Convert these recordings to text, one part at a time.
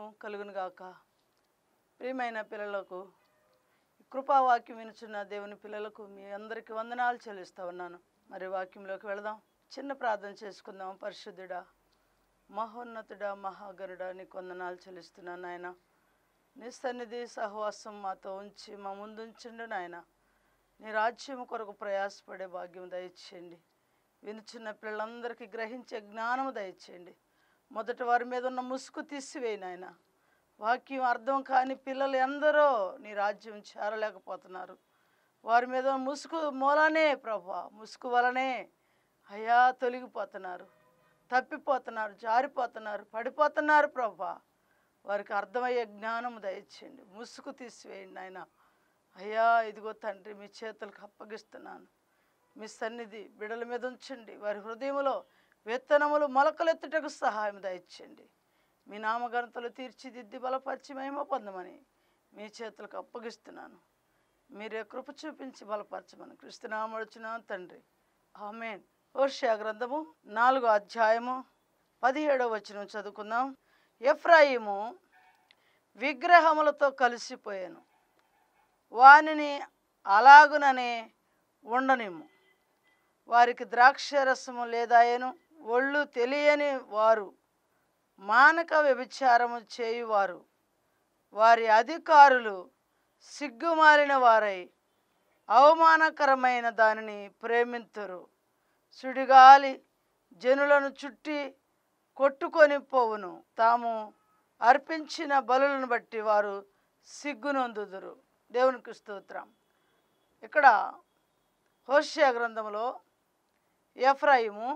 కలుగును గాక. ప్రియమైన పిల్లలకు, కృపావాక్యం వినుచున్న దేవుని పిల్లలకు మీ అందరికీ వందనాలు చెల్లిస్తూ ఉన్నాను. మరి వాక్యంలోకి వెళదాం. చిన్న ప్రార్థన చేసుకుందాం. పరిశుద్ధుడా, మహోన్నతుడా, మహాగణుడా, నీకు వందనాలు చెల్లిస్తున్నాను నాయన. నీ సన్నిధి సహవాసం మాతో ఉంచి మా ముందు ఉంచండి నాయన. నీ రాజ్యం కొరకు ప్రయాసపడే భాగ్యం దయచేయండి. వినుచున్న పిల్లలందరికీ గ్రహించే జ్ఞానము దయచేయండి. మొదట వారి మీద ఉన్న ముసుగు తీసివేయి నాయన. వాక్యం అర్థం కాని పిల్లలు ఎందరో నీ రాజ్యం చేరలేకపోతున్నారు. వారి మీద ముసుగు మూలనే ప్రభా, ముసుగు వలనే అయ్యా తొలగిపోతున్నారు, తప్పిపోతున్నారు, జారిపోతున్నారు, పడిపోతున్నారు ప్రభా. వారికి అర్థమయ్యే జ్ఞానం దయచేయండి. ముసుగు తీసివేయండి నాయన. అయ్యా ఇదిగో తండ్రి, మీ చేతులకు అప్పగిస్తున్నాను. మీ సన్నిధి బిడల మీద ఉంచండి. వారి హృదయంలో విత్తనములు మొలకలెత్తుటకు సహాయం దయచేయండి. మీ నామఘనతలు తీర్చిదిద్ది బలపరిచి మహిమ పొందమని మీ చేతులకు అప్పగిస్తున్నాను. మీరే కృప చూపించి బలపరచమని క్రీస్తునామమున తండ్రి, ఆమేన్. హోషేయ గ్రంథము 4వ అధ్యాయము 17వ వచనం చదువుకుందాం. ఎఫ్రాయిము విగ్రహములతో కలిసిపోయాను, వానిని అలాగుననే ఉండనిమ్ము. వారికి ద్రాక్షరసము లేదాయను, ఒళ్ళు తెలియని వారు, మానక వ్యభిచారము చేయువారు, వారి అధికారులు సిగ్గుమాలిన వారై అవమానకరమైన దానిని ప్రేమింతురు. సుడిగాలి జనులను చుట్టి కొట్టుకొని పోవును. తాము అర్పించిన బలులను బట్టి వారు సిగ్గునొందుదురు. దేవునికి స్తోత్రం. ఇక్కడ హోషేయ గ్రంథంలో ఎఫ్రాయిము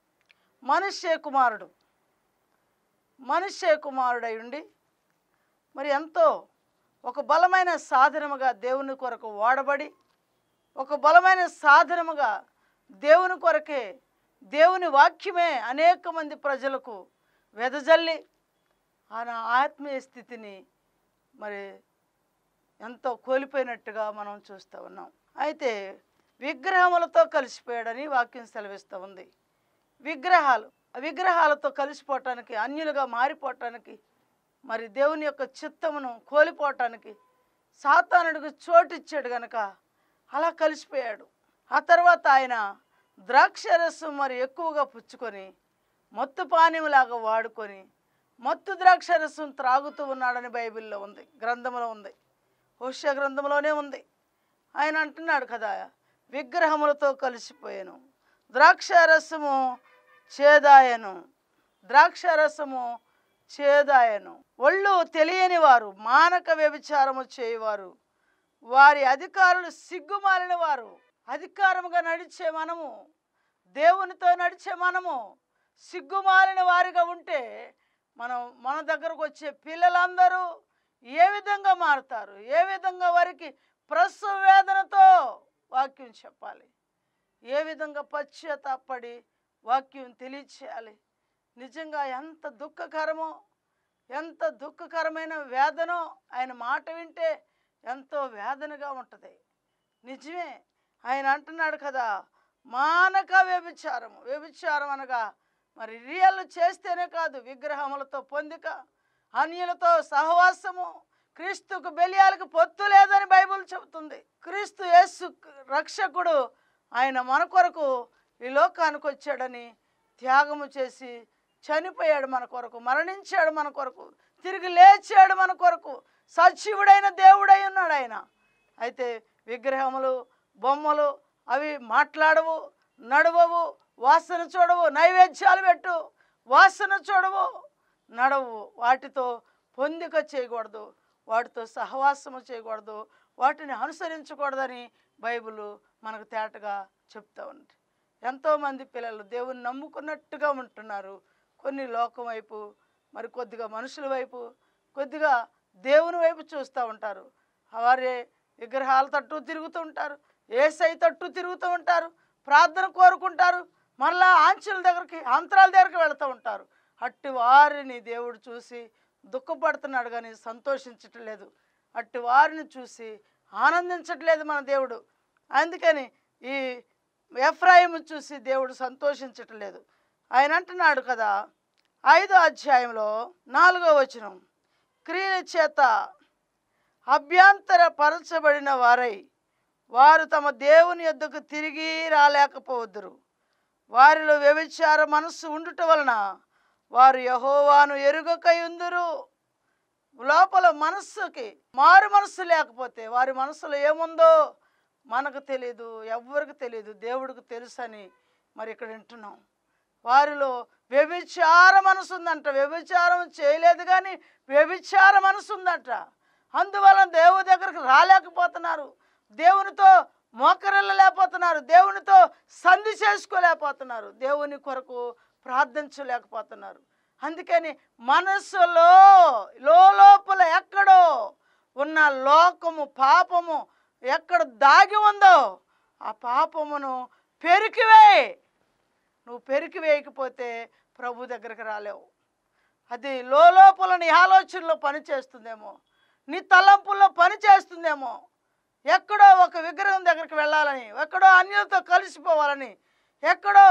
మనుష్య కుమారుడై ఉండి మరి ఎంతో ఒక బలమైన సాధనముగా దేవుని కొరకు వాడబడి, ఒక బలమైన సాధనముగా దేవుని కొరకే, దేవుని వాక్యమే అనేక మంది ప్రజలకు వెదజల్లి ఆయన ఆత్మీయ స్థితిని మరి ఎంతో కోల్పోయినట్టుగా మనం చూస్తూ ఉన్నాం. అయితే విగ్రహములతో కలిసిపోయాడని వాక్యం సెలవిస్తూ ఉంది. విగ్రహాలతో కలిసిపోవటానికి, అన్యులుగా మారిపోవటానికి, మరి దేవుని యొక్క చిత్తమును కోల్పోవటానికి సాతానుడికి చోటిచ్చాడు గనక అలా కలిసిపోయాడు. ఆ తర్వాత ఆయన ద్రాక్షరసం మరి ఎక్కువగా పుచ్చుకొని మత్తు పానీయంలాగా వాడుకొని మత్తు ద్రాక్షరసం త్రాగుతూ ఉన్నాడని బైబిల్లో ఉంది, గ్రంథంలో ఉంది, హోషేయ గ్రంథంలోనే ఉంది. ఆయన అంటున్నాడు కదా, విగ్రహములతో కలిసిపోయాను, ద్రాక్షరసము చేదాయను, ఒళ్ళు తెలియని వారు, మానక వ్యభిచారము చేయువారు, వారి అధికారులు సిగ్గుమాలిన వారు. అధికారముగా నడిచే మనము, దేవునితో నడిచే మనము సిగ్గుమాలిన వారిగా ఉంటే మన దగ్గరకు వచ్చే పిల్లలందరూ ఏ విధంగా మారుతారు? ఏ విధంగా వారికి ప్రసవ వేదనతో వాక్యం చెప్పాలి? ఏ విధంగా పశ్చాత్తాపడి వాక్యం తెలియచేయాలి? నిజంగా ఎంత దుఃఖకరమో, ఎంత దుఃఖకరమైన వేదనో. ఆయన మాట వింటే ఎంతో వేదనగా ఉంటుంది. నిజమే, ఆయన అంటున్నాడు కదా, మానక వ్యభిచారం అనగా మరి రియల్ చేస్తేనే కాదు, విగ్రహములతో పొందిక, అన్యులతో సహవాసము, క్రీస్తుకు బెలియాలకు పొత్తు లేదని బైబిల్ చెబుతుంది. క్రీస్తు యేసు రక్షకుడు, ఆయన మన కొరకు ఈ లోకానికి వచ్చాడని త్యాగము చేసి చనిపోయాడు మన కొరకు, మరణించాడు మన కొరకు, తిరిగి లేచాడు మన కొరకు, సజీవుడైన దేవుడై ఉన్నాడు ఆయన. అయితే విగ్రహములు, బొమ్మలు అవి మాట్లాడవు, నడవవు, వాసన చూడవు, నైవేద్యాలు పెట్టు, వాసన చూడవు, నడవు. వాటితో పొందిక చేయకూడదు, వాటితో సహవాసము చేయకూడదు, వాటిని అనుసరించకూడదని బైబిల్ మనకు తేటగా చెప్తా ఉంది. ఎంతోమంది పిల్లలు దేవుని నమ్ముకున్నట్టుగా ఉంటున్నారు. కొన్ని లోకం వైపు, మరి కొద్దిగా మనుషుల వైపు, కొద్దిగా దేవుని వైపు చూస్తూ ఉంటారు. వారే విగ్రహాల తట్టు తిరుగుతూ ఉంటారు, యేసై తట్టు తిరుగుతూ ఉంటారు, ప్రార్థన కోరుకుంటారు, మళ్ళా అంతరాల దగ్గరికి వెళుతూ ఉంటారు. అట్టి వారిని దేవుడు చూసి దుఃఖపడుతున్నాడు కానీ సంతోషించటం లేదు. అట్టి వారిని చూసి ఆనందించట్లేదు మన దేవుడు. అందుకని ఈ ఎఫ్రాయిము చూసి దేవుడు సంతోషించటం లేదు. ఆయన అంటున్నాడు కదా 5వ అధ్యాయంలో 4వ వచనం, క్రియల చేత అభ్యంతరపరచబడిన వారై వారు తమ దేవుని యొద్దకు తిరిగి రాలేకపోవద్దురు. వారిలో వ్యభిచార మనస్సు ఉండుట వలన వారు యెహోవాను ఎరుగకయుందురు. లోపల మనస్సుకి మారు మనస్సు లేకపోతే వారి మనసులో ఏముందో మనకు తెలియదు, ఎవ్వరికి తెలియదు, దేవుడికి తెలుసని మరి ఇక్కడ వింటున్నాం. వారిలో వ్యభిచార మనసు ఉందంట. వ్యభిచారం చేయలేదు కానీ వ్యభిచార మనసు ఉందంట. అందువలన దేవుడి దగ్గరికి రాలేకపోతున్నారు, దేవునితో మోకరిల్లలేకపోతున్నారు, దేవునితో సంధి చేసుకోలేకపోతున్నారు, దేవుని కొరకు ప్రార్థించలేకపోతున్నారు. అందుకని మనసులో లోపల ఎక్కడో ఉన్న లోకము పాపము ఎక్కడ దాగి ఉందో ఆ పాపమును పెరికివేయి. నువ్వు పెరికివేయకపోతే ప్రభు దగ్గరికి రాలేవు. అది లోపల నీ ఆలోచనలో పనిచేస్తుందేమో, నీ తలంపుల్లో పనిచేస్తుందేమో. ఎక్కడో ఒక విగ్రహం దగ్గరికి వెళ్ళాలని, ఎక్కడో అన్యులతో కలిసిపోవాలని, ఎక్కడో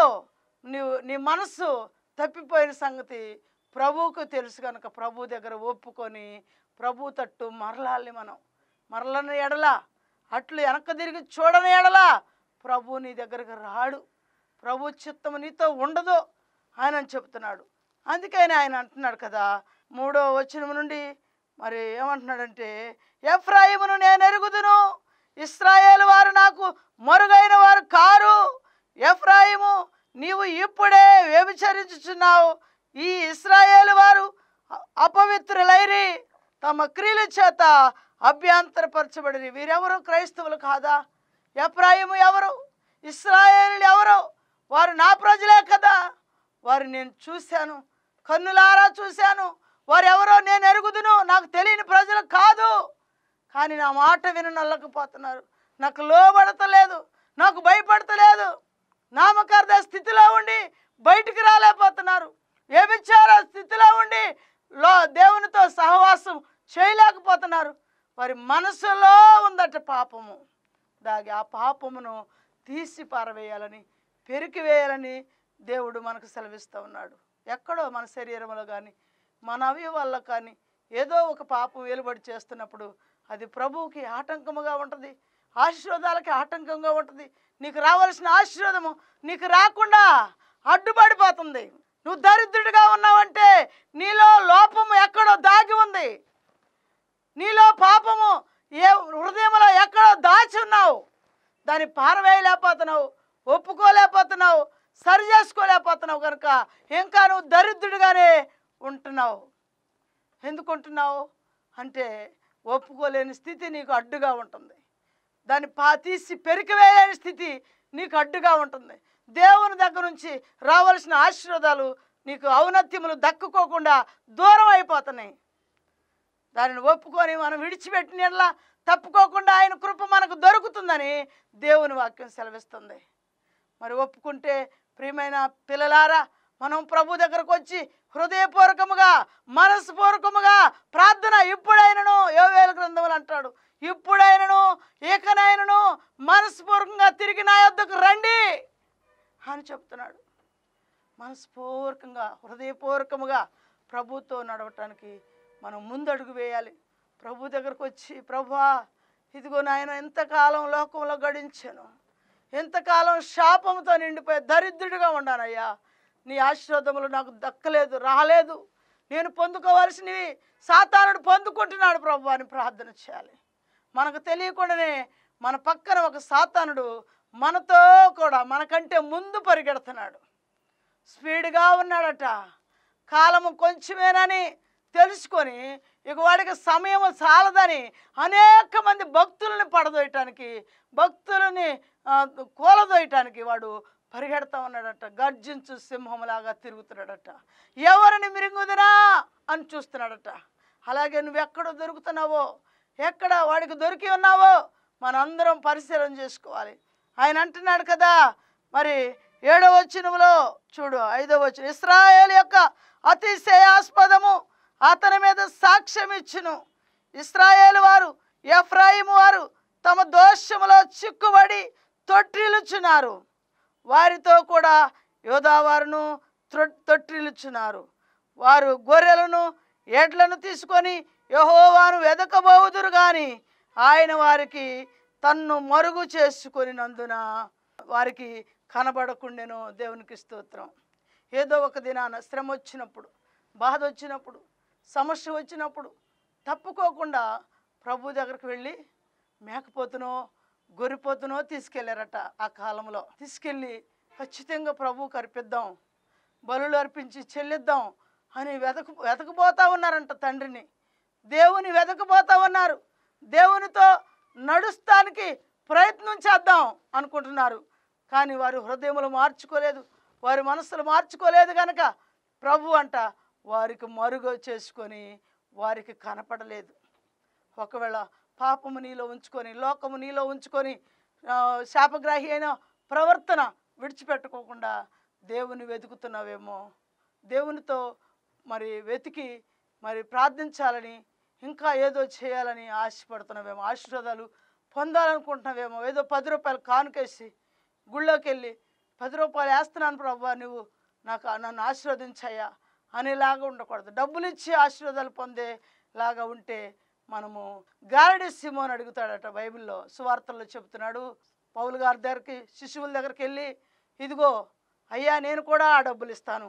నీ మనస్సు తప్పిపోయిన సంగతి ప్రభువుకు తెలుసు కనుక ప్రభు దగ్గర ఒప్పుకొని ప్రభు తట్టు మరలాలి. మరలని ఎడల, అట్లు వెనక తిరిగి చూడని ఎడల ప్రభు నీ దగ్గరకు రాడు, ప్రభు చిత్తము నీతో ఉండదు ఆయన అని చెప్తున్నాడు. అందుకని ఆయన అంటున్నాడు కదా 3వ వచనం నుండి మరి ఏమంటున్నాడంటే, ఎఫ్రాయిమును నేను ఎరుగుదును, ఇశ్రాయేలు వారు నాకు మరుగైన వారు కారు. ఎఫ్రాయిము, నీవు ఇప్పుడే వ్యభిచరించుచున్నావు. ఈ ఇశ్రాయేలు వారు అపవిత్రులైరి, తమ క్రియల చేత అభ్యంతరపరచబడి. వీరెవరు? క్రైస్తవులు కాదా? ఎఫ్రాయిము ఎవరు? ఇశ్రాయేలు ఎవరు? వారు నా ప్రజలే కదా. వారు నేను చూశాను, కన్నులారా చూశాను. వారు ఎవరో నేను ఎరుగుదును, నాకు తెలియని ప్రజలు కాదు. కానీ నా మాట వినలేకపోతున్నారు, నాకు లోబడతలేదు, నాకు భయపడతలేదు. నామకార్థ స్థితిలో ఉండి బయటికి రాలేకపోతున్నారు. వ్యభిచార స్థితిలో ఉండి దేవునితో సహవాసం చేయలేకపోతున్నారు. వారి మనసులో ఉందట పాపము దాగి. ఆ పాపమును తీసి పారవేయాలని, పెరికివేయాలని దేవుడు మనకు సెలవిస్తూ ఉన్నాడు. ఎక్కడో మన శరీరంలో కానీ మన అవయవాల్లో కానీ ఏదో ఒక పాపం వెలుబడి చేస్తున్నప్పుడు అది ప్రభువుకి ఆటంకముగా ఉంటుంది, ఆశీర్వాదాలకి ఆటంకంగా ఉంటుంది. నీకు రావాల్సిన ఆశీర్వాదము నీకు రాకుండా అడ్డుపడిపోతుంది. నువ్వు దరిద్రుడిగా ఉన్నావంటే నీలో లోపము ఎక్కడో దాగి ఉంది, నీలో పాపము హృదయంలో ఎక్కడో దాచి ఉన్నావు. దాన్ని పారవేయలేకపోతున్నావు, ఒప్పుకోలేకపోతున్నావు, సరి చేసుకోలేకపోతున్నావు. కనుక ఇంకా నువ్వు దరిద్రుడిగానే ఉంటున్నావు. ఎందుకు ఉంటున్నావు అంటే ఒప్పుకోలేని స్థితి నీకు అడ్డుగా ఉంటుంది, దాన్ని తీసి పెరికివేయలేని స్థితి నీకు అడ్డుగా ఉంటుంది. దేవుని దగ్గర నుంచి రావాల్సిన ఆశీర్వాదాలు నీకు ఔన్నత్యములు దక్కుకోకుండా దూరం అయిపోతున్నాయి. దానిని ఒప్పుకొని మనం విడిచిపెట్టినలా తప్పుకోకుండా ఆయన కృప మనకు దొరుకుతుందని దేవుని వాక్యం సెలవిస్తుంది. మరి ఒప్పుకుంటే ప్రియమైన పిల్లలారా, మనం ప్రభు దగ్గరకు వచ్చి హృదయపూర్వకముగా మనస్పూర్వకముగా ప్రార్థన ఇప్పుడైనను, యోవేలు గ్రంథములు అంటాడు, ఇప్పుడైనను ఇకనైనను మనస్పూర్వకంగా తిరిగి నా యొద్దకు రండి అని చెప్తున్నాడు. మనస్పూర్వకంగా హృదయపూర్వకముగా ప్రభుతో నడవటానికి మనం ముందడుగు వేయాలి. ప్రభు దగ్గరకు వచ్చి, ప్రభువా ఇదిగో నాయన ఎంతకాలం లోకంలో గడించాను, ఎంతకాలం శాపంతో నిండిపోయి దరిద్రుడిగా ఉన్నానయ్యా, నీ ఆశీర్వాదములు నాకు దక్కలేదు, రాలేదు, నేను పొందుకోవాల్సినవి సాతానుడు పొందుకుంటున్నాడు ప్రభు అని ప్రార్థన చేయాలి. మనకు తెలియకుండానే మన పక్కన ఒక సాతానుడు మనతో కూడా మనకంటే ముందు పరిగెడుతున్నాడు, స్పీడ్గా ఉన్నాడట. కాలము కొంచెమేనని తెలుసుకొని ఇక వాడికి సమయం చాలదని అనేక మంది భక్తులని పడదోయటానికి, భక్తులని కూలదోయటానికి వాడు పరిగెడతా ఉన్నాడట. గర్జించు సింహంలాగా తిరుగుతున్నాడట. ఎవరిని మిరింగుదనా అని చూస్తున్నాడట. అలాగే నువ్వు ఎక్కడ దొరుకుతున్నావో, ఎక్కడ వాడికి దొరికి ఉన్నావో మనందరం పరిశీలన చేసుకోవాలి. ఆయన అంటున్నాడు కదా మరి 7వ వచనంలో చూడు, 5వ వచనం, ఇశ్రాయేలు యొక్క అతిశయాస్పదము అతని మీద సాక్ష్యం ఇచ్చును. ఇశ్రాయేలు వారు ఎఫ్రాయిము వారు తమ దోషములో చిక్కుబడి తొట్టిల్లుచున్నారు, వారితో కూడా యోధావారును తొట్టిల్లుచున్నారు. వారు గొర్రెలను ఎడ్లను తీసుకొని యెహోవాను వెదకబోదురు గాని ఆయన వారికి తన్ను మరుగు చేసుకొనినందున వారికి కనబడకుండెను. దేవునికి స్తోత్రం. ఏదో ఒక దినాన శ్రమ వచ్చినప్పుడు, బాధ వచ్చినప్పుడు, సమస్య వచ్చినప్పుడు తప్పుకోకుండా ప్రభు దగ్గరికి వెళ్ళి మేకపోతునో గొర్రెపోతునో తీసుకెళ్ళారట. ఆ కాలంలో తీసుకెళ్ళి ఖచ్చితంగా ప్రభువుకి అర్పిద్దాం, బలులు అర్పించి చెల్లిద్దాం అని వెతకపోతా ఉన్నారంట తండ్రిని. దేవుని వెతకపోతా ఉన్నారు. దేవునితో నడుస్తానికి ప్రయత్నం చేద్దాం అనుకుంటున్నారు. కానీ వారి హృదయములు మార్చుకోలేదు, వారి మనసులు మార్చుకోలేదు కనుక ప్రభు అంట వారికి మరుగు చేసుకొని వారికి కనపడలేదు. ఒకవేళ పాపము నీలో ఉంచుకొని, లోకము నీలో ఉంచుకొని శాపగ్రాహి అయిన ప్రవర్తన విడిచిపెట్టుకోకుండా దేవుని వెతుకుతున్నావేమో, దేవునితో మరి వెతికి మరి ప్రార్థించాలని, ఇంకా ఏదో చేయాలని ఆశపడుతున్నావేమో, ఆశీర్వాదాలు పొందాలనుకుంటున్నావేమో. ఏదో 10 రూపాయలు కానుకేసి గుళ్ళోకి వెళ్ళి 10 రూపాయలు వేస్తున్నాను ప్రభు, నువ్వు నన్ను ఆశీర్వదించయ్యా అనేలాగా ఉండకూడదు. డబ్బులు ఇచ్చి ఆశీర్వాదాలు పొందేలాగా ఉంటే మనము గారడి సిమోని అడుగుతాడట. బైబిల్లో సువార్తల్లో చెబుతున్నాడు. పౌలు గారి దగ్గరికి, శిశువుల దగ్గరికి వెళ్ళి, ఇదిగో అయ్యా నేను కూడా ఆ డబ్బులు ఇస్తాను,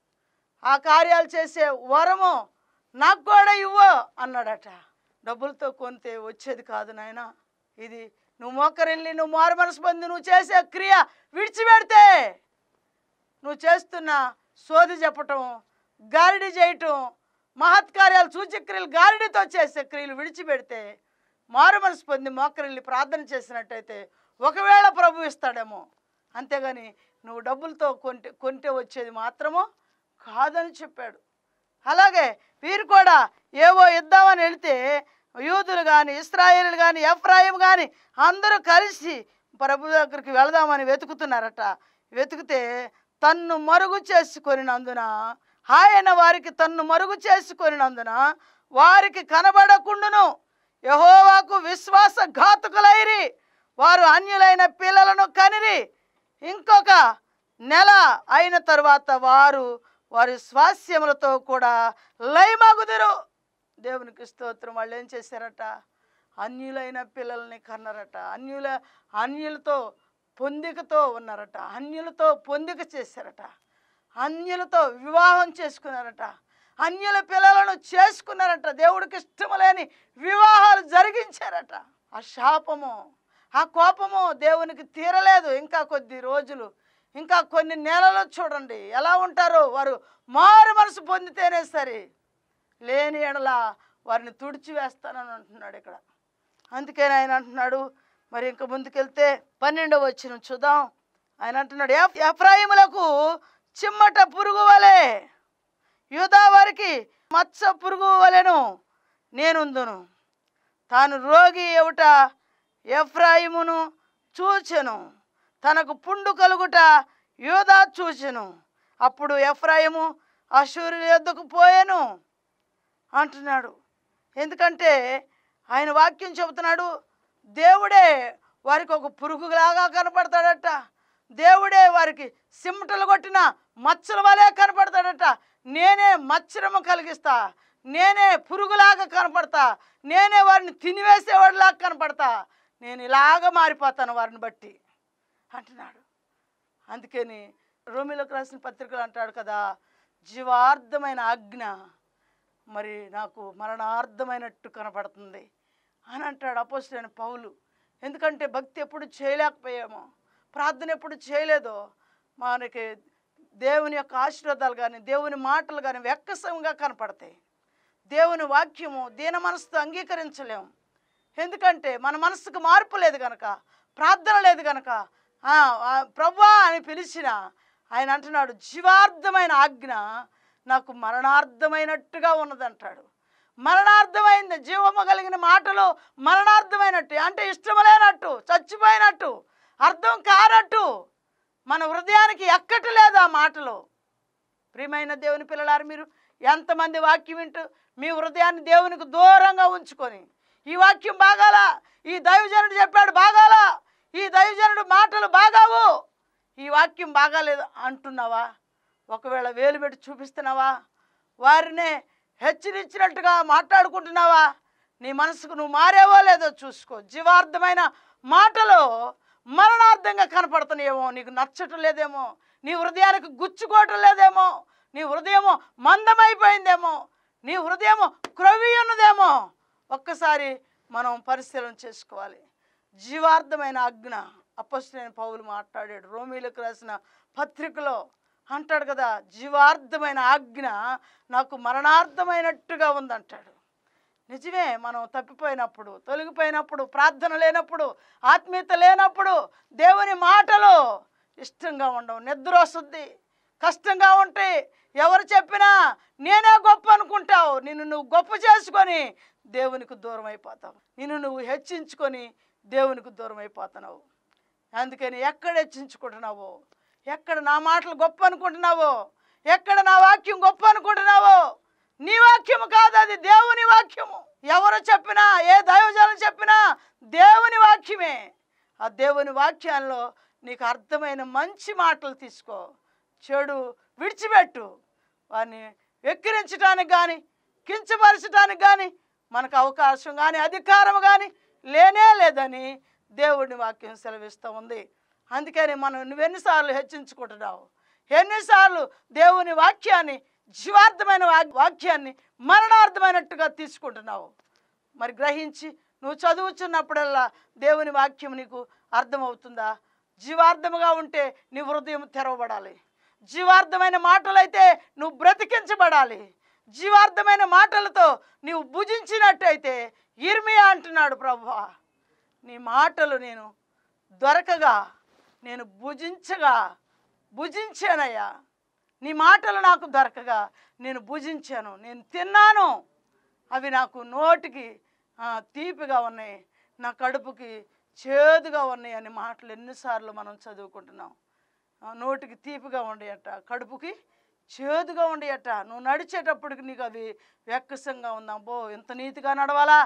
ఆ కార్యాలు చేసే వరము నాకు కూడా ఇవ్వు అన్నాడట. డబ్బులతో కొంతే వచ్చేది కాదు నాయన. ఇది నువ్వు మోకరెళ్ళి నువ్వు మారు మనసు పొంది నువ్వు చేసే క్రియ విడిచిపెడితే, నువ్వు చేస్తున్న సోది చెప్పటం, గారిడి చేయటం, మహత్కార్యాలు సూచక్రియలు గారిడితో చేసే క్రియలు విడిచిపెడితే, మారు మనసు పొంది మోకరెళ్ళి ప్రార్థన చేసినట్టయితే ఒకవేళ ప్రభు ఇస్తాడేమో. అంతేగాని నువ్వు డబ్బులతో కొంటే వచ్చేది మాత్రమో కాదని చెప్పాడు. అలాగే వీరు కూడా ఏవో ఇద్దామని వెళితే యూదులు కానీ, ఇశ్రాయేలులు కానీ, ఎఫ్రాయిం కానీ అందరూ కలిసి ప్రభు దగ్గరికి వెళదామని వెతుకుతున్నారట. వెతికితే తన్ను మరుగు చేసుకొనినందున, ఆయన వారికి తన్ను మరుగు చేసుకొనినందున వారికి కనబడకుండును. యెహోవాకు విశ్వాసఘాతకులైరి, వారు అన్యులైన పిల్లలను కనిరి. ఇంకొక నెల అయిన తర్వాత వారి స్వాస్యములతో కూడా లయమగుదురు. దేవునికి స్తోత్రం. వాళ్ళు ఏం చేశారట? అన్యులైన పిల్లల్ని కన్నారట. అన్యులతో పొందికతో ఉన్నారట. అన్యులతో పొందిక చేశారట. అన్యులతో వివాహం చేసుకున్నారట. అన్యుల పిల్లలను చేసుకున్నారట. దేవుడికి ఇష్టము లేని వివాహాలు జరిగించారట. ఆ శాపము, ఆ కోపము దేవునికి తీరలేదు. ఇంకా కొద్ది రోజులు, ఇంకా కొన్ని నెలలు చూడండి ఎలా ఉంటారో వారు. మారు మనసు పొందితేనే సరే, లేని ఎడల వారిని తుడిచివేస్తానని అంటున్నాడు ఇక్కడ. అందుకే ఆయన అంటున్నాడు. మరి ఇంకా ముందుకెళ్తే 12వ వచనం చూద్దాం. ఆయన అంటున్నాడు, ఎఫ్రాయిములకు చిమ్మట పురుగు వలె, యూదా వారికి మచ్చ పురుగు వలెను నేనుందును. తాను రోగి ఎవుట ఎఫ్రాయిమును చూచెను, తనకు పుండు కలుగుట యూదా చూచెను. అప్పుడు ఎఫ్రాయిము అష్షూరు యొద్దకు పోయెను అంటున్నాడు. ఎందుకంటే ఆయన వాక్యం చెబుతున్నాడు, దేవుడే వారికి ఒక పురుగులాగా కనపడతాడట. దేవుడే వారికి సిమటలు కొట్టిన మచ్చల వలె కనపడతాడట. నేనే మచ్చరము కలిగిస్తా, నేనే పురుగులాగా కనపడతా, నేనే వారిని తినివేసేవాడిలాగా కనపడతా, నేను ఇలాగ మారిపోతాను వారిని బట్టి అంటున్నాడు. అందుకని రోమిలోకి రాసిన పత్రికలు అంటాడు కదా, జీవార్థమైన ఆజ్ఞ మరి నాకు మరణార్థమైనట్టు కనపడుతుంది అని అంటాడు అపోస్తలుడైన పౌలు. ఎందుకంటే భక్తి ఎప్పుడు చేయలేకపోయామో, ప్రార్థన ఎప్పుడు చేయలేదో మనకి దేవుని యొక్క ఆశీర్వాదాలు కానీ, దేవుని మాటలు కానీ వెక్కసంగా కనపడతాయి. దేవుని వాక్యము దీన మనసుతో అంగీకరించలేము. ఎందుకంటే మన మనసుకు మార్పు లేదు కనుక, ప్రార్థన లేదు కనుక. ప్రభువా అని పిలిచిన ఆయన అంటున్నాడు, జీవార్థమైన ఆజ్ఞ నాకు మరణార్థమైనట్టుగా ఉన్నదంటాడు. మరణార్థమైంది. జీవము కలిగిన మాటలు మరణార్థమైనట్టు అంటే ఇష్టం లేనట్టు, చచ్చిపోయినట్టు, అర్థం కానట్టు, మన హృదయానికి ఎక్కట్లేదు ఆ మాటలు. ప్రియమైన దేవుని పిల్లలారు, మీరు ఎంతమంది వాక్యం వింటూ మీ హృదయాన్ని దేవునికి దూరంగా ఉంచుకొని, ఈ వాక్యం బాగాలా, ఈ దైవజనుడు చెప్పాడు బాగాలా, ఈ దైవజనుడు మాటలు బాగావు, ఈ వాక్యం బాగాలేదు అంటున్నావా? ఒకవేళ వేలు పెట్టి చూపిస్తున్నావా? వారినే హెచ్చరించినట్టుగా మాట్లాడుకుంటున్నావా? నీ మనసుకు నువ్వు మారేవో లేదో చూసుకో. జీవార్థమైన మాటలు మరణార్థంగా కనపడుతున్నాయేమో, నీకు నచ్చటం లేదేమో, నీ హృదయానికి గుచ్చుకోవటం లేదేమో, నీ హృదయము మందమైపోయిందేమో, నీ హృదయము క్రొవ్వి ఉన్నదేమో. ఒక్కసారి మనం పరిశీలన చేసుకోవాలి. జీవార్థమైన ఆజ్ఞ అపొస్తలుడైన పౌలు మాట్లాడాడు. రోమీయులకు రాసిన పత్రికలో అంటాడు కదా, జీవార్థమైన ఆజ్ఞ నాకు మరణార్థమైనట్టుగా ఉందంటాడు. నిజమే. మనం తప్పిపోయినప్పుడు, తొలగిపోయినప్పుడు, ప్రార్థన లేనప్పుడు, ఆత్మీయత లేనప్పుడు దేవుని మాటలు ఇష్టంగా ఉండవు. నిద్ర వస్తుంది, కష్టంగా ఉంటాయి. ఎవరు చెప్పినా నేనే గొప్ప అనుకుంటావు. నిన్ను నువ్వు గొప్ప చేసుకొని దేవునికి దూరం అయిపోతావు. నిన్ను నువ్వు హెచ్చించుకొని దేవునికి దూరం అయిపోతున్నావు. అందుకని ఎక్కడ హెచ్చించుకుంటున్నావో, ఎక్కడ నా మాటలు గొప్ప అనుకుంటున్నావో, ఎక్కడ నా వాక్యం గొప్ప అనుకుంటున్నావో, నీ వాక్యము కాదు, అది దేవుని వాక్యము. ఎవరు చెప్పినా, ఏ దైవజనం చెప్పినా దేవుని వాక్యమే. ఆ దేవుని వాక్యాల్లో నీకు అర్థమైన మంచి మాటలు తీసుకో, చెడు విడిచిపెట్టు. వారిని వెక్కిరించడానికి కానీ, కించపరచడానికి కానీ మనకు అవకాశం కానీ, అధికారం కానీ లేనే లేదని దేవుని వాక్యం సెలవిస్తూ ఉంది. అందుకని నువ్వెన్నిసార్లు హెచ్చించుకుంటున్నావు? ఎన్నిసార్లు దేవుని వాక్యాన్ని, జీవార్థమైన వాక్యాన్ని మరణార్థమైనట్టుగా తీసుకుంటున్నావు? మరి గ్రహించి నువ్వు చదువుతున్నప్పుడల్లా దేవుని వాక్యం నీకు అర్థమవుతుందా? జీవార్థముగా ఉంటే నీ హృదయం తెరవబడాలి. జీవార్థమైన మాటలైతే నువ్వు బ్రతికించబడాలి. జీవార్థమైన మాటలతో నీవు భుజించినట్టయితే, ఇర్మియా అంటున్నాడు, ప్రభువా నీ మాటలు నేను దొరకగా, నేను భుజించానయ్యా. నీ మాటలు నాకు దొరకగా నేను భుజించాను, నేను తిన్నాను. అవి నాకు నోటికి తీపిగా ఉన్నాయి, నా కడుపుకి చేదుగా ఉన్నాయి అనే మాటలు ఎన్నిసార్లు మనం చదువుకుంటున్నాం. నోటికి తీపిగా ఉండేయట, కడుపుకి చేదుగా ఉండేయట. నువ్వు నడిచేటప్పటికి నీకు అవి వెక్కసంగా ఉందా? అబ్బో, ఇంత నీతిగా నడవాలా,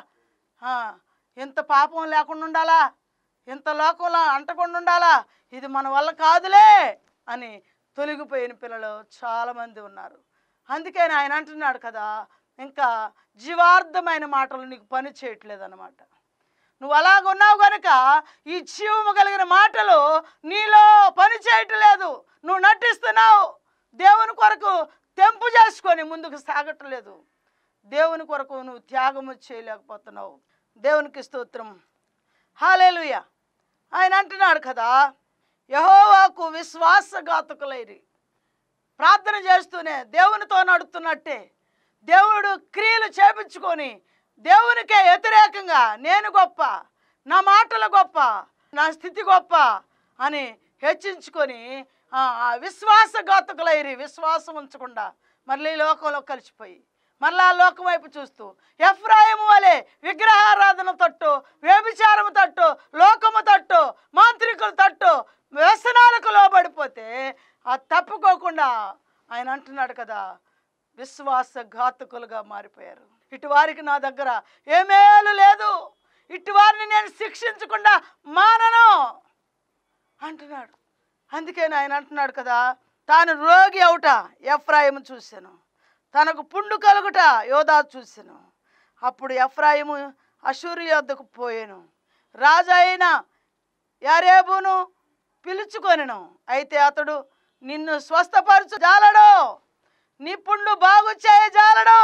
ఇంత పాపం లేకుండా ఉండాలా, ఇంత లోకంలో అంటకుండా ఉండాలా, ఇది మన వల్ల కాదులే అని తొలగిపోయిన పిల్లలు చాలామంది ఉన్నారు. అందుకని ఆయన అంటున్నాడు కదా, ఇంకా జీవార్థమైన మాటలు నీకు పని చేయట్లేదు అన్నమాట. నువ్వు అలాగున్నావు కనుక ఈ జీవము కలిగిన మాటలు నీలో పని చేయట్లేదు. నువ్వు నటిస్తున్నావు, దేవుని కొరకు తెంపు చేసుకొని ముందుకు సాగట్లేదు. దేవుని కొరకు నువ్వు త్యాగము చేయలేకపోతున్నావు. దేవునికి స్తోత్రం, హల్లెలూయా. ఆయన అంటున్నాడు కదా, యెహోవాకు విశ్వాసఘాతకులైరి. ప్రార్థన చేస్తూనే దేవునితో నడుస్తున్నట్టే దేవుడు క్రియలు చేపించుకొని దేవునికే వ్యతిరేకంగా నేను గొప్ప, నా మాటలు గొప్ప, నా స్థితి గొప్ప అని హెచ్చించుకొని విశ్వాసఘాతకులైరి, విశ్వాసం ఉంచకుండా మళ్ళీ లోకంలో కలిసిపోయి మళ్ళా లోకం వైపు చూస్తూ ఎఫ్రాయిము వలె విగ్రహారాధన తట్టు, వ్యభిచారము తట్టు, లోకము తట్టు, మాంత్రికుల తట్టు, వ్యసనాలకు లోబడిపోతే తప్పుకోకుండా ఆయన అంటున్నాడు కదా, విశ్వాసఘాతకులుగా మారిపోయారు. ఇటువారికి నా దగ్గర ఏ మేలు లేదు, ఇటువారిని నేను శిక్షించకుండా మానను అంటున్నాడు. అందుకని ఆయన అంటున్నాడు కదా, తాను రోగి అవుట ఎఫ్రాయిము చూశాను, తనకు పుండు కలుగుట యోధా చూశాను. అప్పుడు ఎఫ్రాయిము అషూరు యొద్దకు పోయాను, రాజు అయిన యారేబును పిలుచుకొనెను. అయితే అతడు నిన్ను స్వస్థపరచు జాలడు, నీ పుండు బాగు చేయజాలడు.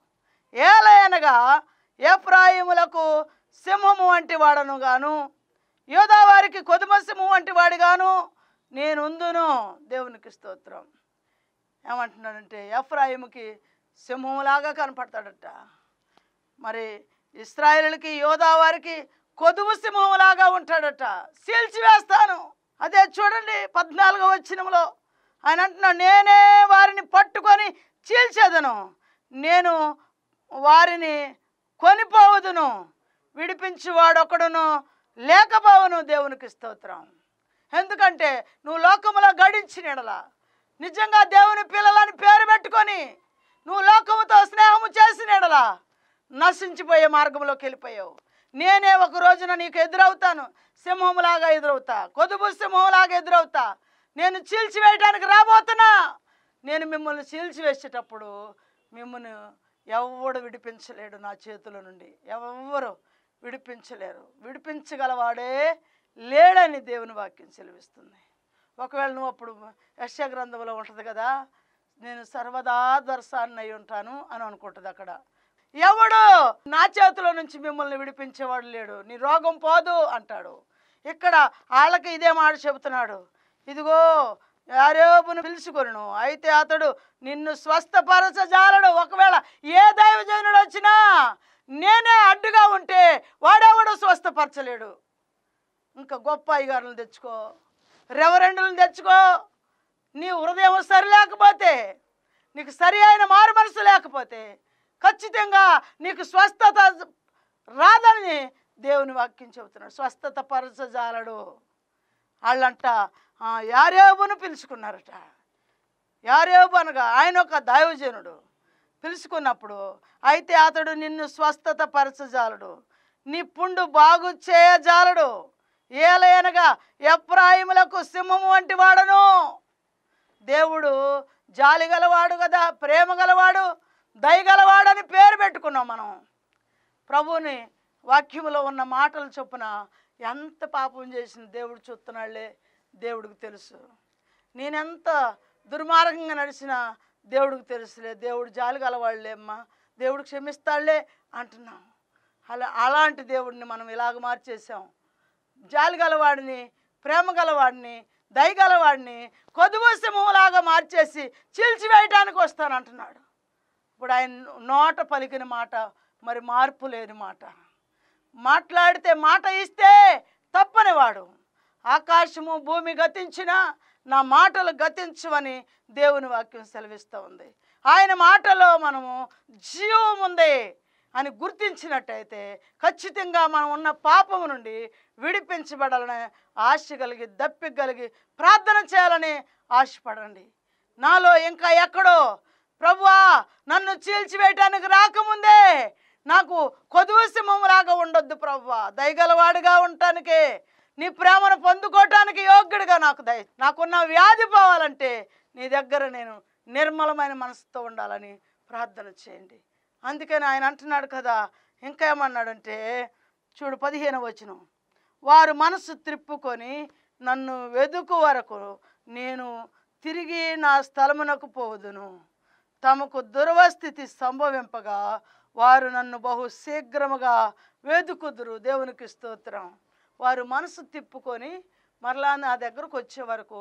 ఏలయనగా ఎఫ్రాయిములకు సింహము వంటి వాడను గాను, యోధా వారికి కొదుమ సింహం వంటి వాడి గాను నేనుందును. దేవునికి స్తోత్రం. ఏమంటున్నాడంటే ఎఫ్రాయిముకి సింహంలాగా కనపడతాడట, మరి ఇశ్రాయేలుకి యోధా వారికి కొదుమ సింహంలాగా ఉంటాడట. చీల్చివేస్తాను. అదే చూడండి 14వ వచనంలో ఆయన అంటున్నాడు, నేనే వారిని పట్టుకొని చీల్చేదను, నేను వారిని కొనిపోవదును, విడిపించువాడొకడును లేకపోవును. దేవునికి స్తోత్రం. ఎందుకంటే నువ్వు లోకములో గడించిన ఎడలా, నిజంగా దేవుని పిల్లలని పేరు పెట్టుకొని నువ్వు లోకముతో స్నేహము చేసిన ఎడలా నశించిపోయే మార్గంలోకి వెళ్ళిపోయావు. నేనే ఒక రోజున నీకు ఎదురవుతాను, సింహంలాగా ఎదురవుతా, కొదుపు సింహంలాగా ఎదురవుతా. నేను చీల్చివేయడానికి రాబోతున్నా. నేను మిమ్మల్ని చీల్చివేసేటప్పుడు మిమ్మల్ని ఎవడు విడిపించలేడు నా చేతుల నుండి, ఎవరు విడిపించలేరు. విడిపించగలవాడే లేడని దేవుని వాక్యం సెలవిస్తుంది. ఒకవేళ నువ్వు అప్పుడు యెషయా గ్రంథంలో ఉంటుంది కదా, నేను సర్వదా దర్శాన్ని అయి ఉంటాను అని అనుకుంటుంది. అక్కడ ఎవడు నా చేతిలో నుంచి మిమ్మల్ని విడిపించేవాడు లేడు, నీ రోగం పోదు అంటాడు. ఇక్కడ వాళ్ళకి ఇదే మాట చెబుతున్నాడు, ఇదిగో యారేబును పిలుచుకొనును, అయితే అతడు నిన్ను స్వస్థపరచజాలడు. ఒకవేళ ఏ దైవజనుడు వచ్చినా నేనే అడ్డుగా ఉంటే వాడెవడు స్వస్థపరచలేడు. ఇంకా గొప్ప అయ్యగారులను తెచ్చుకో, రెవరెండులను తెచ్చుకో. నీ హృదయం సరి లేకపోతే, నీకు సరి అయిన మారు మనసు లేకపోతే ఖచ్చితంగా నీకు స్వస్థత రాదని దేవుని వాక్యం చెబుతున్నాడు. స్వస్థత పరచజాలడు. వాళ్ళంట యారేబును పిలుచుకున్నారట. యారేబు అనగా ఆయన ఒక దైవజనుడు. పిలుచుకున్నప్పుడు అయితే అతడు నిన్ను స్వస్థత పరచజాలడు, నీ పుండు బాగు చేయజాలడు. ఏలయనగా ఎఫ్రాయిములకు సింహము వంటి వాడను. దేవుడు జాలి గలవాడు కదా, ప్రేమ గలవాడు, దయగలవాడని పేరు పెట్టుకున్నాం మనం. ప్రభువుని వాక్యములో ఉన్న మాటలు చొప్పున ఎంత పాపం చేసిన దేవుడు చూస్తున్నాళ్లే, దేవుడికి తెలుసు. నేనెంత దుర్మార్గంగా నడిచినా దేవుడికి తెలుసులే, దేవుడు జాలి గలవాళ్లే అమ్మా, దేవుడు క్షమిస్తాళ్లే అంటున్నాం. అలాంటి దేవుడిని మనం ఇలాగ మార్చేసాం. జాలి గలవాడిని, ప్రేమ గలవాడిని, దయగలవాడిని కొదువు సింహంలాగా మార్చేసి చీల్చివేయటానికి వస్తానంటున్నాడు. ఇప్పుడు ఆయన నోట పలికిన మాట మరి మార్పు లేని మాట. మాట్లాడితే మాట ఇస్తే తప్పనివాడు. ఆకాశము భూమి గతించినా నా మాటలు గతించవని దేవుని వాక్యం సెలవిస్తూ ఉంది. ఆయన మాటలో మనము జీవం ఉంది అని గుర్తించినట్టయితే ఖచ్చితంగా మనం ఉన్న పాపము నుండి విడిపించబడాలని ఆశ కలిగి, దప్పిక కలిగి ప్రార్థన చేయాలని ఆశపడండి. నాలో ఇంకా ఎక్కడో ప్రభువా నన్ను చీల్చివేయటానికి రాకముందే నాకు కొదువు సింహంలాగా ఉండొద్దు ప్రభువా, దయగలవాడిగా ఉండటానికి, నీ ప్రేమను పొందుకోవటానికి యోగ్యుడిగా నాకున్న వ్యాధి పోవాలంటే నీ దగ్గర నేను నిర్మలమైన మనసుతో ఉండాలని ప్రార్థన చేయండి. అందుకని ఆయన అంటున్నాడు కదా, ఇంకా ఏమన్నాడంటే చూడు 15వ వచనం, వారు మనసు త్రిప్పుకొని నన్ను వెదుకు వరకు నేను తిరిగి నా స్థలమునకు పోదును. తమకు దుర్వస్థితి సంభవింపగా వారు నన్ను బహు శీఘ్రముగా వెదుకుదురు. దేవునికి స్తోత్రం. వారు మనసు తిప్పుకొని మరలా నా దగ్గరకు వచ్చే వరకు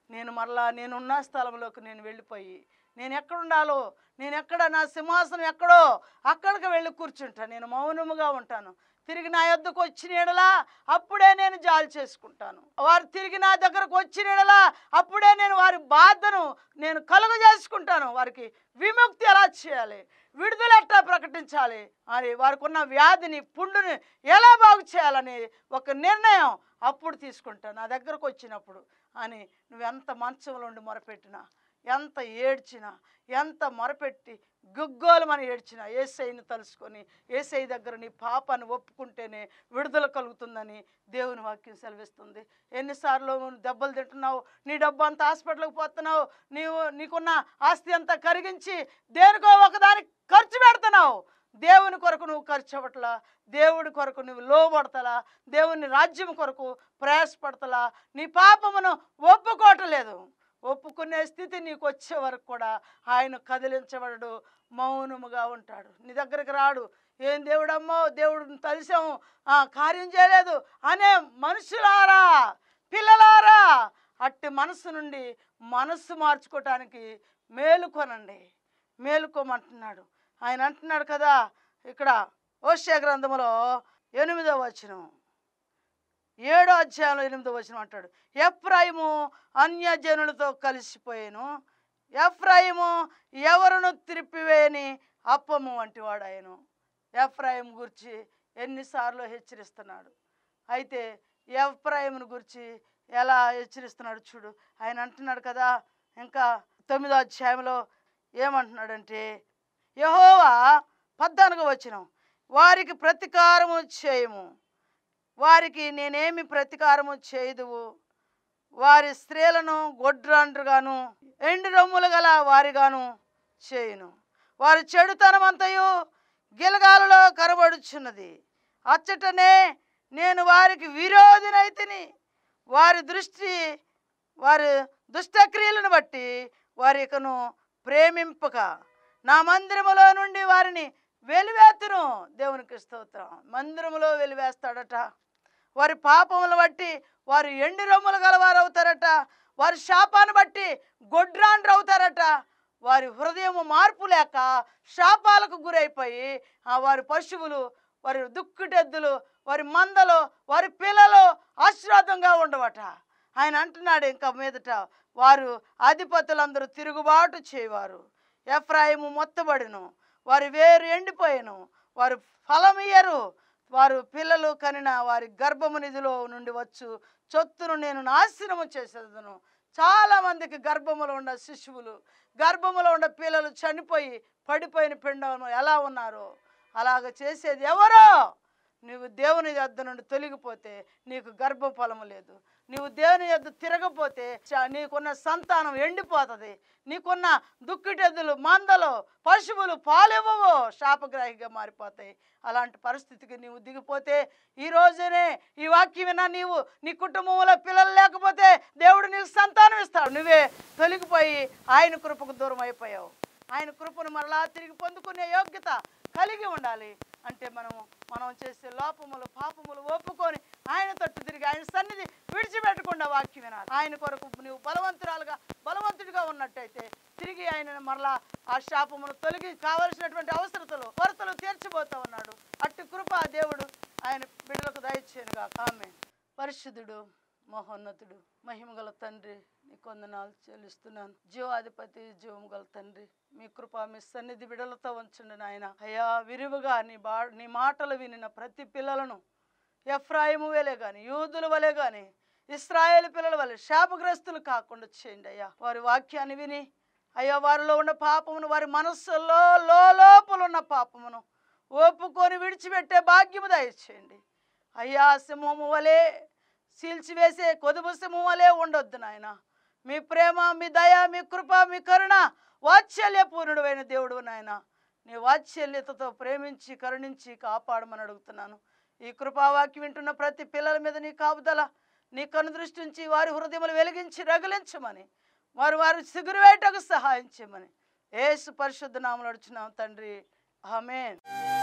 నేనున్న స్థలంలోకి నేను వెళ్ళిపోయి, నేను ఎక్కడుండాలో, నేను ఎక్కడ, నా సింహాసనం ఎక్కడో అక్కడికి వెళ్ళి కూర్చుంటా. నేను మౌనముగా ఉంటాను. తిరిగి నా యొద్దకు వచ్చిన ఎడలా అప్పుడే నేను జాలి చేసుకుంటాను. వారు తిరిగి నా దగ్గరకు వచ్చిన ఎడలా అప్పుడే నేను వారి బాధను నేను కలుగజేసుకుంటాను. వారికి విముక్తి ఎలా చేయాలి, విడుదల ఎట్లా ప్రకటించాలి, మరి వారికి ఉన్న వ్యాధిని, పుండుని ఎలా బాగు చేయాలని ఒక నిర్ణయం అప్పుడు తీసుకుంటాను నా దగ్గరకు వచ్చినప్పుడు అని. నువ్వెంత మంచంలో ఉండి మొరపెట్టినా, ఎంత ఏడ్చినా, ఎంత మొరపెట్టి గుగ్గోలమని ఏడ్చినా యేసయ్యను తలుసుకొని యేసయ్య దగ్గర నీ పాపాన్ని ఒప్పుకుంటేనే విడుదల కలుగుతుందని దేవుని వాక్యం సెలవిస్తుంది. ఎన్నిసార్లు దెబ్బలు తింటున్నావు, నీ డబ్బు అంతా హాస్పిటల్కి పోతున్నావు, నీకున్న ఆస్తి అంతా కరిగించి దేనికో ఒకదానికి ఖర్చు పెడుతున్నావు. దేవుని కొరకు నువ్వు ఖర్చు అవ్వట్లా, దేవుడి కొరకు నువ్వు లోబడతలా, దేవుని రాజ్యం కొరకు ప్రయాసపడతలా, నీ పాపమును ఒప్పుకోవట్లేదు. ఒప్పుకునే స్థితి నీకు వచ్చే వరకు కూడా ఆయన కదిలించబడడు, మౌనముగా ఉంటాడు. నీ దగ్గరికి రాడు. ఏం దేవుడమ్మో, దేవుడిని తలిసాము, కార్యం చేయలేదు అనే మనుషులారా, పిల్లలారా, అట్టి మనసు నుండి మనస్సు మార్చుకోవటానికి మేలుకొనండి, మేలుకోమంటున్నాడు. ఆయన అంటున్నాడు కదా ఇక్కడ హోషేయ గ్రంథంలో 8వ వచనం, 7వ అధ్యాయంలో 8వ వచనం అంటాడు, ఎఫ్రాయిము అన్యజనులతో కలిసిపోయాను, ఎఫ్రాయిము ఎవరును త్రిప్పివేయని అప్పము వంటి వాడాయను. ఎఫ్రాయిము గురించి ఎన్నిసార్లు హెచ్చరిస్తున్నాడు. అయితే ఎఫ్రాయిమును గురించి ఎలా హెచ్చరిస్తున్నాడు చూడు. ఆయన అంటున్నాడు కదా ఇంకా 9వ అధ్యాయంలో ఏమంటున్నాడంటే, యెహోవా 14వ వచనం, వారికి ప్రతీకారము చేయము, వారికి నేనేమి ప్రతీకారము చేయదువు, వారి స్త్రీలను గొడ్రాండ్రుగాను ఎండు రొమ్ములు గల వారిగాను చేయును, వారి చెడుతనమంతయు గిలగాలలో కనబడుచున్నది. అచ్చటనే నేను వారికి విరోధినైతిని. వారి దుష్టక్రియలను బట్టి వారికను ప్రేమింపక నా మందిరములో నుండి వారిని వెలివేతును. దేవునికి స్తోత్రం. మందిరములో వెలివేస్తాడట. వారి పాపములు బట్టి వారు ఎండు రొమ్ములు గలవారు అవుతారట. వారి శాపాన్ని బట్టి గొడ్రాండ్రు అవుతారట. వారి హృదయము మార్పు లేక శాపాలకు గురైపోయి వారి పశువులు, వారి దుక్కుటెద్దులు, వారి మందలు, వారి పిల్లలు ఆశీర్వాదంగా ఉండవట. ఆయన అంటున్నాడు ఇంకా మీదట, వారు అధిపతులందరూ తిరుగుబాటు చేయవారు. ఎఫ్రాయిము మొత్తబడును, వారి వేరు ఎండిపోయెను, వారు ఫలమియ్యరు. వారు పిల్లలు కనిన వారి గర్భము నిధిలో నుండి వచ్చు చొత్తును నేను నాశనము చేసేదను. చాలామందికి గర్భములో ఉన్న శిశువులు, గర్భములో ఉన్న పిల్లలు చనిపోయి పడిపోయిన పిండము ఎలా ఉన్నారో అలాగ చేసేది ఎవరో? నువ్వు దేవుని యొద్ద నుండి తొలగిపోతే నీకు గర్భఫలము లేదు. నువ్వు దేవుని యొద్ద తిరగపోతే నీకున్న సంతానం ఎండిపోతుంది. నీకున్న దుక్కిటెద్దులు, మందలు, పశువులు పాలివ్వవు, శాపగ్రాహిగా మారిపోతాయి. అలాంటి పరిస్థితికి నీవు దిగిపోతే ఈ రోజునే ఈ వాక్యం విన్నా నీవు నీ కుటుంబంలో పిల్లలు లేకపోతే దేవుడు నీకు సంతానం ఇస్తాడు. నువ్వే తొలగిపోయి ఆయన కృపకు దూరం అయిపోయావు. ఆయన కృపను మరలా తిరిగి పొందుకునే యోగ్యత కలిగి ఉండాలి. అంటే మనం చేసే లోపములు, పాపములు ఒప్పుకొని ఆయన తట్టు తిరిగి ఆయన సన్నిధి విడిచిపెట్టకుండా వాక్యం వినాలి. ఆయన కొరకు నువ్వు బలవంతుడిగా ఉన్నట్టయితే తిరిగి ఆయన మరలా ఆ శాపమును తొలగి కావలసినటువంటి అవసరతలు, కొరతలు తీర్చిపోతా ఉన్నాడు. అట్టి కృప దేవుడు ఆయన బిడ్డలకు దయచేయనుగా. ఆమేన్. పరిశుద్ధుడు, మహోన్నతుడు, మహిమగల తండ్రి, నీకు వందనాలు చెల్లిస్తున్నాను. జీవాధిపతి, జీవము గల తండ్రి, మీ కృప మీ సన్నిధి బిడలతో ఉంచండి నాయన. అయ్యా, విరివిగా నీ మాటలు వినిన ప్రతి పిల్లలను ఎఫ్రాయిము వలె కానీ, యూదుల వలె కానీ, ఇశ్రాయేలు పిల్లల వలె శాపగ్రస్తులు కాకుండా చేయండి అయ్యా. వారి వాక్యాన్ని విని అయ్యా, వారిలో ఉన్న పాపమును, వారి మనస్సులో లోపలున్న పాపమును ఒప్పుకొని విడిచిపెట్టే భాగ్యము దయచేయండి అయ్యా. సింహము వలె చీల్చివేసే కొదుపు సింహం వలె ఉండొద్దు నాయన. మీ ప్రేమ, మీ దయ, మీ కృప, మీ కరుణ, వాత్సల్యపూర్ణుడైన దేవుడు నాయన. నీ వాత్సల్యతతో ప్రేమించి కరుణించి కాపాడమని అడుగుతున్నాను. ఈ కృపావాక్యం వింటున్న ప్రతి పిల్లల మీద నీ కాపుదల, నీ కనుదృష్టి నుంచి వారి హృదయములు వెలిగించి రగిలించమని, వారు సిగురువేటకు సహాయం చేయమని యేసు పరిశుద్ధ నామములో అడుగుచున్నాం తండ్రి. ఆమేన్.